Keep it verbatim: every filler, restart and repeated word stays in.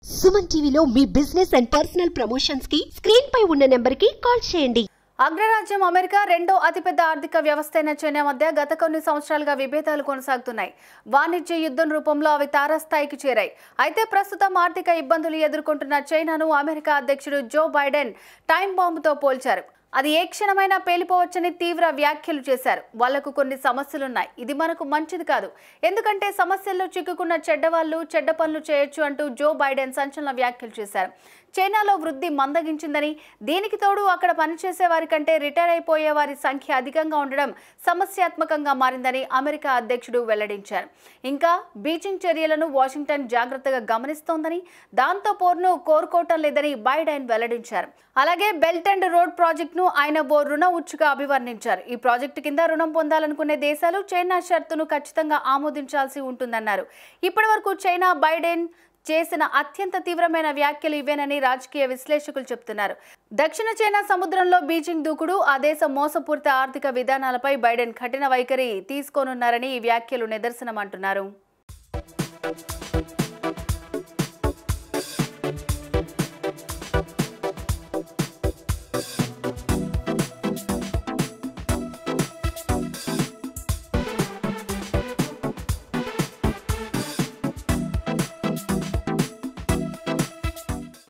సుమన్ టీవీలో మీ business and personal promotions కి స్క్రీన్ పై ఉన్న నెంబర్ కి కాల్ చేయండి. అగ్రరాజ్యం అమెరికా రెండో అతిపెద్ద ఆర్థిక వ్యవస్థ అయిన చైనా మధ్య గత కొన్ని సంవత్సరాలుగా విభేదాలు కొనసాగుతున్నాయి. వాణిజ్య యుద్ధం రూపంలో అవి తారాస్థాయికి చేరాయి. అయితే ప్రస్తుతం ఆర్థిక ఇబ్బందులు ఎదుర్కొంటున్న చైనాను అమెరికా అధ్యక్షుడు జో బైడెన్ టైం బాంబుతో పోల్చారు. అది ఏ క్షణమైనా పేలిపోవచ్చని తీవ్ర వ్యాఖ్యలు చేశారు. వాళ్లకు కొన్ని సమస్యలున్నాయి, ఇది మనకు మంచిది కాదు, ఎందుకంటే సమస్యల్లో చిక్కుకున్న చెడ్డవాళ్లు చెడ్డ పనులు చేయొచ్చు అంటూ జో బైడెన్ సంచలన వ్యాఖ్యలు చేశారు. చైనాలో వృద్ధి మందగించిందని, దీనికి తోడు అక్కడ పనిచేసే వారి కంటే రిటైర్ అయిపోయే వారి సంఖ్య అధికంగా ఉండడం సమస్యాత్మకంగా మారిందని అమెరికా అధ్యక్షుడు వెల్లడించారు. ఇంకా బీజింగ్ చర్యలను వాషింగ్టన్ జాగ్రత్తగా గమనిస్తోందని, దాంతో పోరును కోరుకోవటం లేదని బైడెన్ వెల్లడించారు. అలాగే బెల్ట్ అండ్ రోడ్ ప్రాజెక్టును ఆయన ఓ రుణ ఉచ్చుగా అభివర్ణించారు. ఈ ప్రాజెక్టు కింద రుణం పొందాలనుకునే దేశాలు చైనా షరతును ఖచ్చితంగా ఆమోదించాల్సి ఉంటుందన్నారు. ఇప్పటి వరకు చైనా బైడెన్ చేసిన అత్యంత తీవ్రమైన వ్యాఖ్యలు ఇవేనని రాజకీయ విశ్లేషకులు చెబుతున్నారు. దక్షిణ చైనా సముద్రంలో బీజింగ్ దూకుడు, ఆ దేశ మోసపూరిత ఆర్థిక విధానాలపై బైడెన్ కఠిన వైఖరి తీసుకోనున్నారని ఈ వ్యాఖ్యలు నిదర్శనమంటున్నారు.